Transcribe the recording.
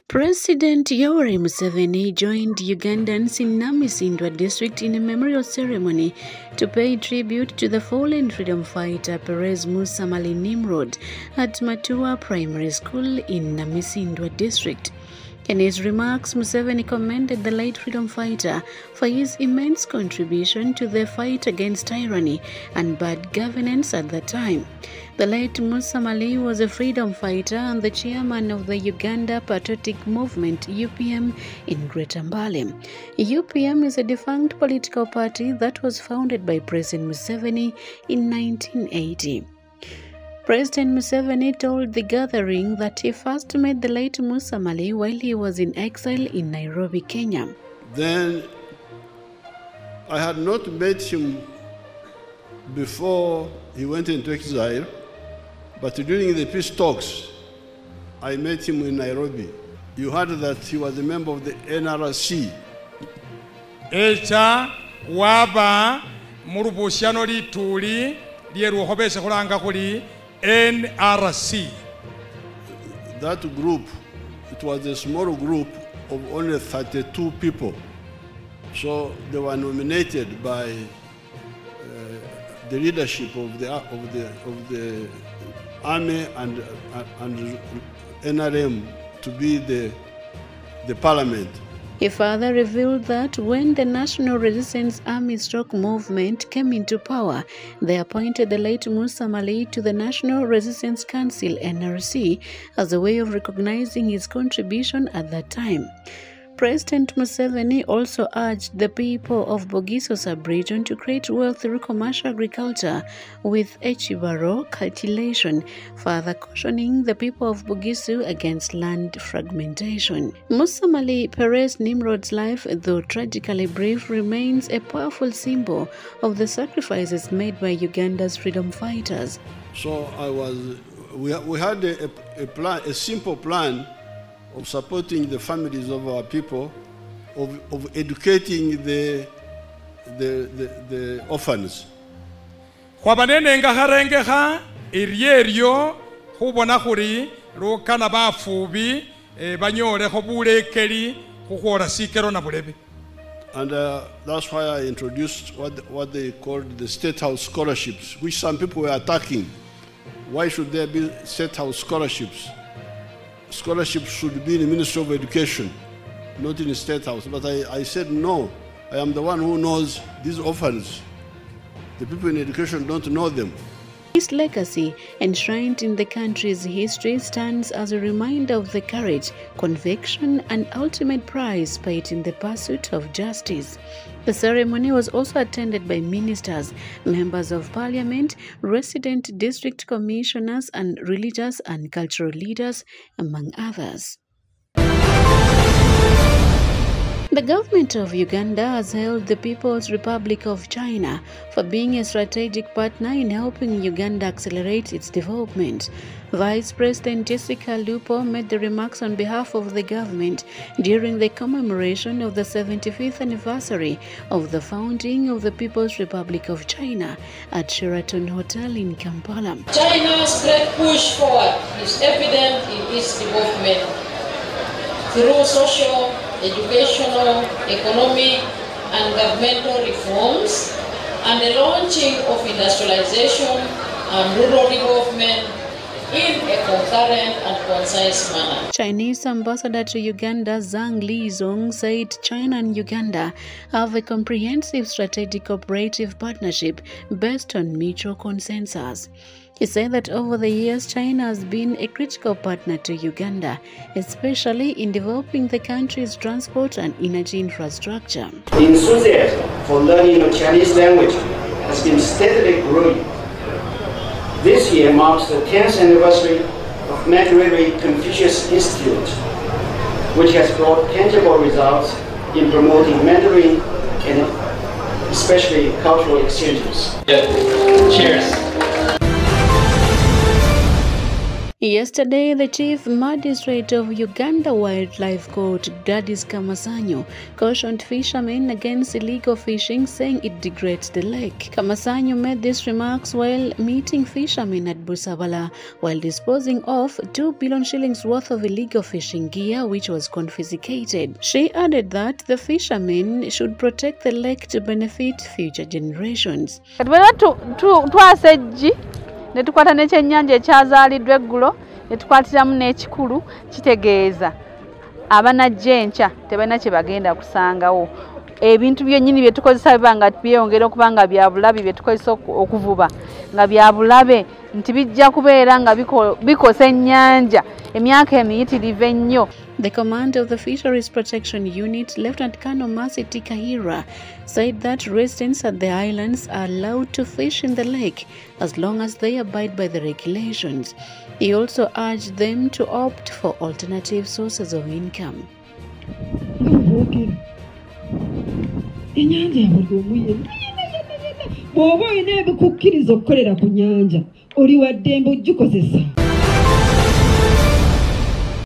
President Yoweri Museveni joined Ugandans in Namisindwa district in a memorial ceremony to pay tribute to the fallen freedom fighter Perez Musamali Nimrod at Matua Primary School in Namisindwa district. In his remarks, Museveni commended the late freedom fighter for his immense contribution to the fight against tyranny and bad governance at the time. The late Musamali was a freedom fighter and the chairman of the Uganda Patriotic Movement (UPM) in Greater Mbale. UPM is a defunct political party that was founded by President Museveni in 1980. President Museveni told the gathering that he first met the late Musamali while he was in exile in Nairobi, Kenya. Then I had not met him before he went into exile, but during the peace talks, I met him in Nairobi. You heard that he was a member of the NRC. Echa waba murubushano lituli lieruhobeshe kulanga kuli NRC. That group, it was a small group of only 32 people. So they were nominated by the leadership of the army and NRM to be the parliament. He further revealed that when the National Resistance Army Stroke movement came into power, they appointed the late Musamali to the National Resistance Council (NRC) as a way of recognizing his contribution at that time. President Museveni also urged the people of Bugisu sub-region to create wealth through commercial agriculture with Echibaro cultivation, further cautioning the people of Bugisu against land fragmentation. Musamali Perez Nimrod's life, though tragically brief, remains a powerful symbol of the sacrifices made by Uganda's freedom fighters. So we had a simple plan of supporting the families of our people, of educating the orphans. Kwabanenenga harengeha iryerio hubona kuri rukana bafubi banyore hobulekeri kukhora sikero na bulebe. And that's why I introduced what they called the State House scholarships, which some people were attacking. Why should there be State House scholarships? Scholarships should be in the Ministry of Education, not in the State House. But I said no. I am the one who knows these orphans. The people in education don't know them. His legacy, enshrined in the country's history, stands as a reminder of the courage, conviction, and ultimate prize paid in the pursuit of justice. The ceremony was also attended by ministers, members of parliament, resident district commissioners, and religious and cultural leaders, among others. The government of Uganda has hailed the People's Republic of China for being a strategic partner in helping Uganda accelerate its development. Vice President Jessica Lupo made the remarks on behalf of the government during the commemoration of the 75th anniversary of the founding of the People's Republic of China at Sheraton Hotel in Kampala. China's great push forward is evident in its development through social, educational, economic, and governmental reforms, and the launching of industrialization and rural development in a concurrent and concise manner. Chinese ambassador to Uganda Zhang Lizong said China and Uganda have a comprehensive strategic cooperative partnership based on mutual consensus. He said that over the years, China has been a critical partner to Uganda, especially in developing the country's transport and energy infrastructure. The enthusiasm for learning the Chinese language has been steadily growing. This year marks the 10th anniversary of Makerere Confucius Institute, which has brought tangible results in promoting Mandarin and especially cultural exchanges. Cheers. Yesterday, the Chief Magistrate of Uganda Wildlife Court, Gladys Kamasanyo, cautioned fishermen against illegal fishing, saying it degrades the lake. Kamasanyo made these remarks while meeting fishermen at Busabala, while disposing of 2 billion shillings worth of illegal fishing gear, which was confiscated. She added that the fishermen should protect the lake to benefit future generations. Netukwata n'ekyennyanja ekyazaaliddwa eggulo netukwatiramu n'ekikulu kitegeeza abanajja enkya tebalina kye bagenda kusangawo. Ebintu byennyini bye tukozesa biba nga byeyongera okuba nga bya bulabe bye tukozesa okuvuba nga bya bulabe nti bijja kubeera nga bikosa ennyanja emyaka emiyitirivu ennyo. The commander of the Fisheries Protection Unit, Lieutenant Colonel Mercy Tikahira, said that residents at the islands are allowed to fish in the lake as long as they abide by the regulations. He also urged them to opt for alternative sources of income. Bw'oba olina ebikukkiriza okukolera ku nnyanja oli wa ddembe ojjukozesa.